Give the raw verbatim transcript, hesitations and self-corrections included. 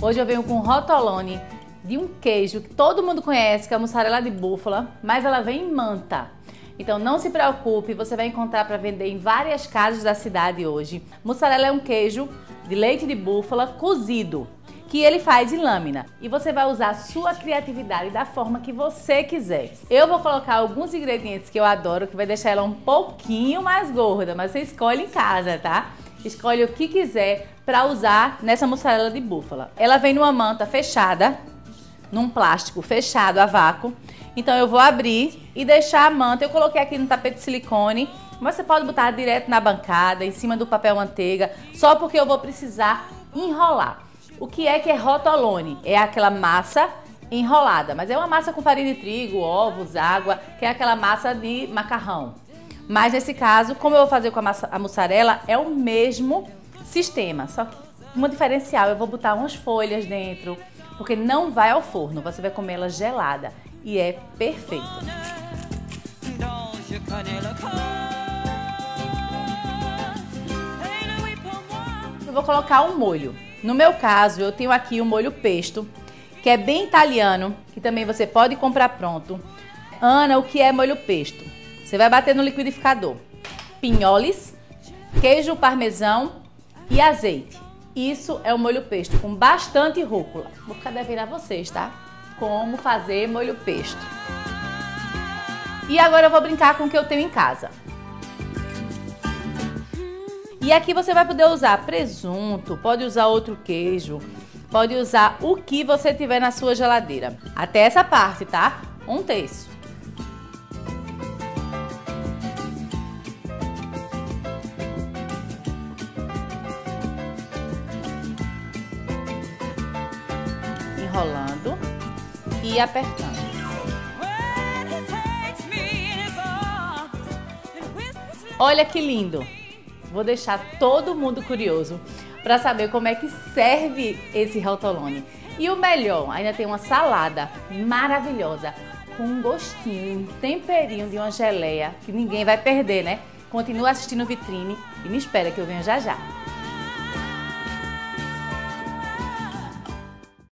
Hoje eu venho com um rotolone de um queijo que todo mundo conhece, que é a mussarela de búfala, mas ela vem em manta. Então não se preocupe, você vai encontrar para vender em várias casas da cidade hoje. Mussarela é um queijo de leite de búfala cozido, que ele faz em lâmina. E você vai usar a sua criatividade da forma que você quiser. Eu vou colocar alguns ingredientes que eu adoro, que vai deixar ela um pouquinho mais gorda, mas você escolhe em casa, tá? Escolhe o que quiser para usar nessa mussarela de búfala. Ela vem numa manta fechada, num plástico fechado a vácuo. Então eu vou abrir e deixar a manta. Eu coloquei aqui no tapete de silicone, mas você pode botar direto na bancada, em cima do papel manteiga, só porque eu vou precisar enrolar. O que é que é rotolone? É aquela massa enrolada, mas é uma massa com farinha de trigo, ovos, água, que é aquela massa de macarrão. Mas nesse caso, como eu vou fazer com a, massa, a mussarela, é o mesmo sistema, só que uma diferencial, eu vou botar umas folhas dentro, porque não vai ao forno, você vai comer ela gelada e é perfeito. Eu vou colocar um molho. No meu caso, eu tenho aqui o molho pesto, que é bem italiano, que também você pode comprar pronto. Ana, o que é molho pesto? Você vai bater no liquidificador. Pinholes, queijo parmesão e azeite. Isso é o molho pesto, com bastante rúcula. Vou ficar devendo a vocês, tá? Como fazer molho pesto. E agora eu vou brincar com o que eu tenho em casa. E aqui você vai poder usar presunto, pode usar outro queijo, pode usar o que você tiver na sua geladeira. Até essa parte, tá? Um terço. Enrolando e apertando. Olha que lindo! Vou deixar todo mundo curioso para saber como é que serve esse rotolone. E o melhor, ainda tem uma salada maravilhosa, com um gostinho, um temperinho de uma geleia que ninguém vai perder, né? Continua assistindo Vitrine e me espera que eu venho já já.